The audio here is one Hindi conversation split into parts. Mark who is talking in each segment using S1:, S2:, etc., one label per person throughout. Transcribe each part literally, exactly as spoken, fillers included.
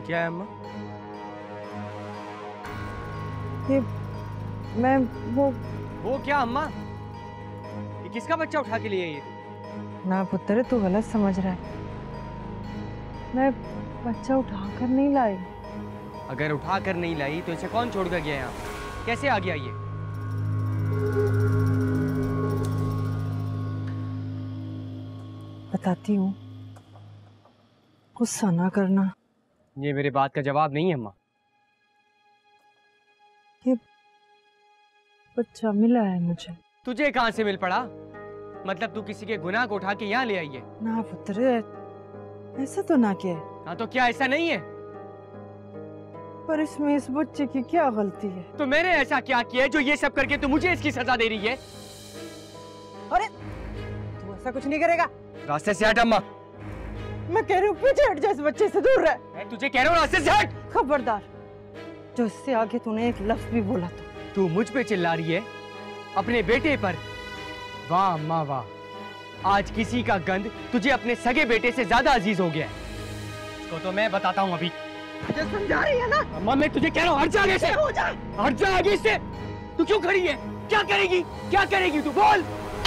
S1: क्या है अम्मा?
S2: ये मैं वो
S1: वो क्या अम्मा? ये किसका बच्चा उठा के लिए ये?
S2: ना पुत्र, तू गलत समझ रहा है। मैं बच्चा उठाकर नहीं लाई।
S1: अगर उठा कर नहीं लाई तो इसे कौन छोड़ कर गया यहाँ? कैसे आ गया ये?
S2: बताती हूँ, गुस्सा ना करना।
S1: ये मेरे बात का जवाब नहीं है अम्मा।
S2: ये बच्चा मिला है मुझे।
S1: तुझे कहाँ से मिल पड़ा? मतलब तू किसी के गुनाह को उठा के यहाँ ले आई है?
S2: ना पुत्र, ऐसा तो ना किया।
S1: हाँ तो क्या ऐसा नहीं है?
S2: पर इसमें इस बच्चे की क्या गलती है?
S1: तो मैंने ऐसा क्या किया जो ये सब करके तू मुझे इसकी सजा दे रही है?
S2: अरे तू ऐसा कुछ नहीं करेगा।
S1: रास्ते से हट अम्मा।
S2: मैं कह रही हूँ पीछे हट जा, इस बच्चे से दूर रह।
S1: मैं तुझे कह रहा हूँ रास्ते से हट।
S2: खबरदार, जो इससे आगे तूने एक लफ्ज भी बोला तो।
S1: तू मुझ पे चिल्ला रही है? अपने बेटे पर? वाह अम्मा वाह, आज किसी का गंध तुझे अपने सगे बेटे से ज्यादा अजीज हो गया है। इसको तो मैं बताता हूँ अभी।
S2: मुझे समझा रही है ना?
S1: अम्मा मैं तुझे कह रहा हूँ हट जा आगे से।
S2: हो जा।
S1: हट जा आगे से। तू क्यों खड़ी है? क्या करेगी? क्या करेगी तू? बोल।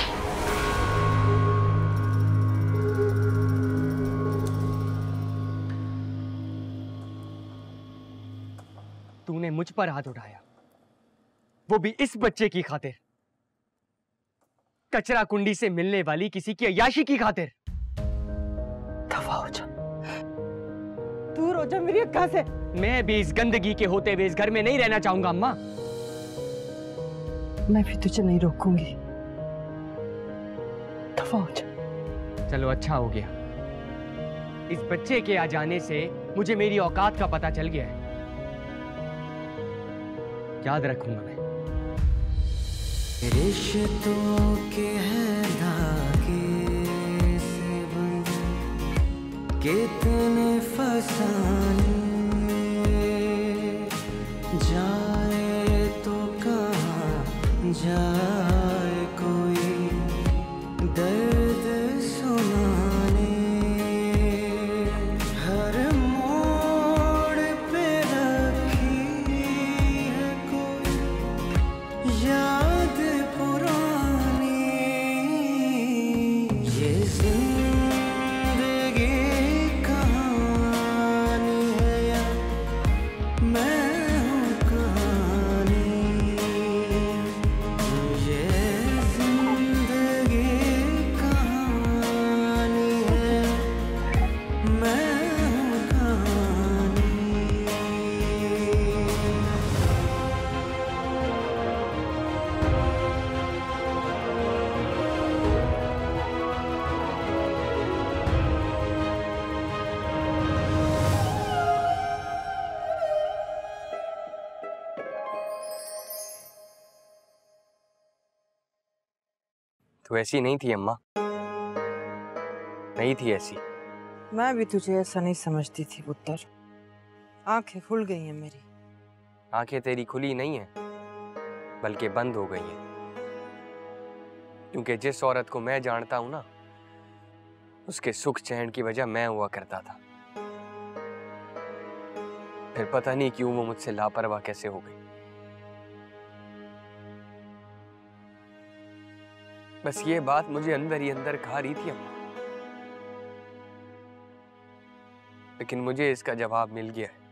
S1: तूने मुझ पर हाथ उठाया, वो भी इस बच्चे की खातिर, कचरा कुंडी से मिलने वाली किसी की अय्याशी की खातिर।
S2: दफा हो जा, दूर हो जा मेरी अक्का से।
S1: मैं भी इस गंदगी के होते हुए इस घर में नहीं रहना चाहूंगा अम्मा।
S2: मैं भी तुझे नहीं रोकूंगी, दफा हो जा।
S1: चलो अच्छा हो गया, इस बच्चे के आ जाने से मुझे मेरी औकात का पता चल गया है। याद रखूंगा मैं।
S3: रिश्तों के हैं धागे से बंधे कितने फसाने, जाए तो कहाँ जाए कोई दर्द सुनाने, हर मोड़ पे रखी है कोई याद पुरानी। ये जिंदगी कहानी है या मैं हूँ कहानी। ये जिंदगी कहानी है, मैं हूँ कहानी।
S1: तू ऐसी नहीं थी अम्मा, नहीं थी ऐसी।
S2: मैं भी तुझे ऐसा नहीं समझती थी पुत्र। आंखें खुल गई हैं मेरी।
S1: आंखें तेरी खुली नहीं है, बल्कि बंद हो गई हैं। क्योंकि जिस औरत को मैं जानता हूं ना, उसके सुख चैन की वजह मैं हुआ करता था। फिर पता नहीं क्यों वो मुझसे लापरवाह कैसे हो गई। बस ये बात मुझे अंदर ही अंदर खा रही थी अम्मा, लेकिन मुझे इसका जवाब मिल गया है।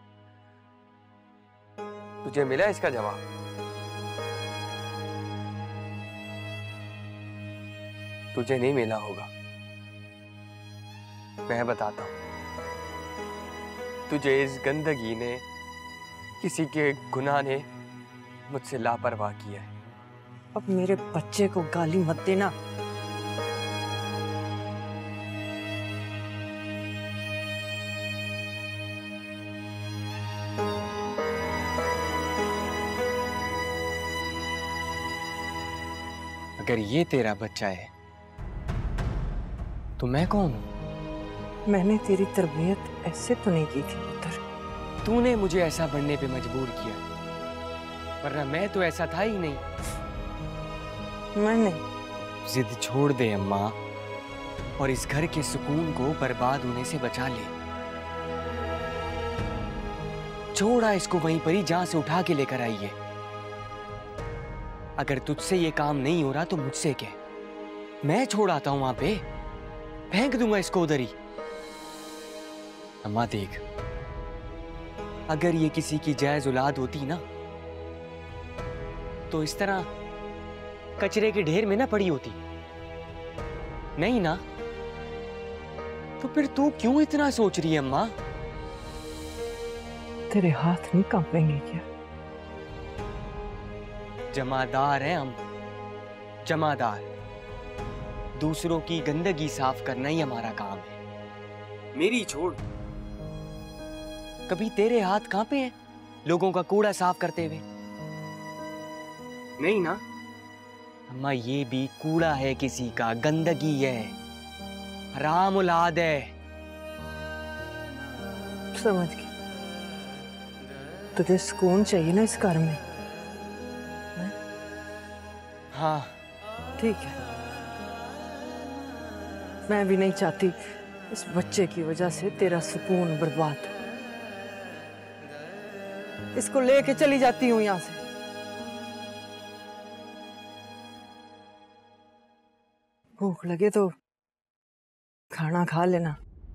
S1: तुझे मिला इसका जवाब? तुझे नहीं मिला होगा, मैं बताता हूं। तुझे इस गंदगी ने, किसी के गुनाह ने मुझसे लापरवाह किया है।
S2: अब मेरे बच्चे को गाली मत देना।
S1: अगर ये तेरा बच्चा है तो मैं कौन हूं?
S2: मैंने तेरी तरबियत ऐसे तो नहीं की थी पुत्र।
S1: तूने मुझे ऐसा बनने पे मजबूर किया, वरना मैं तो ऐसा था ही नहीं।
S2: मैंने
S1: जिद छोड़ दे अम्मा, और इस घर के सुकून को बर्बाद होने से बचा ले। छोड़ा इसको वहीं पर ही जहां से उठा के लेकर आई है। अगर तुझसे ये काम नहीं हो रहा तो मुझसे कह, मैं छोड़ आता हूं वहां पे, फेंक दूंगा इसको उधर ही। अम्मा देख, अगर ये किसी की जायज औलाद होती ना तो इस तरह कचरे के ढेर में ना पड़ी होती, नहीं ना? तो फिर तू क्यों इतना सोच रही है अम्मा?
S2: तेरे हाथ नहीं कांपेंगे क्या?
S1: जमादार हैं हम, जमादार। दूसरों की गंदगी साफ करना ही हमारा काम है। मेरी छोड़, कभी तेरे हाथ कांपे हैं लोगों का कूड़ा साफ करते हुए? नहीं ना? अम्मा ये भी कूड़ा है, किसी का गंदगी है, हराम औलाद है।
S2: समझ गई। तुझे सुकून चाहिए ना इस घर में? है?
S1: हाँ
S2: ठीक है, मैं भी नहीं चाहती इस बच्चे की वजह से तेरा सुकून बर्बाद हो। इसको लेके चली जाती हूँ यहाँ से। भूख लगे तो खाना खा लेना।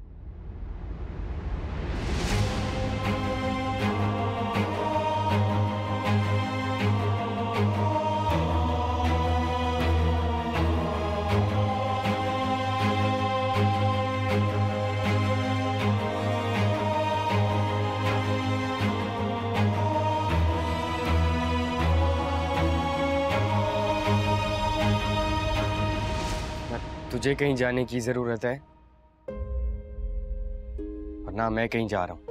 S1: तुझे कहीं जाने की जरूरत है और ना मैं कहीं जा रहा हूं।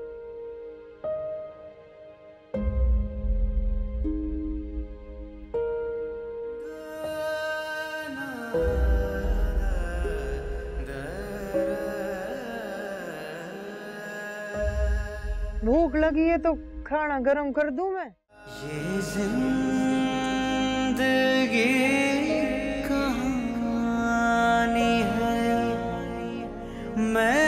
S2: भूख लगी है तो खाना गरम कर दूं मैं?
S3: ये जिंदगी कहानी है, मैं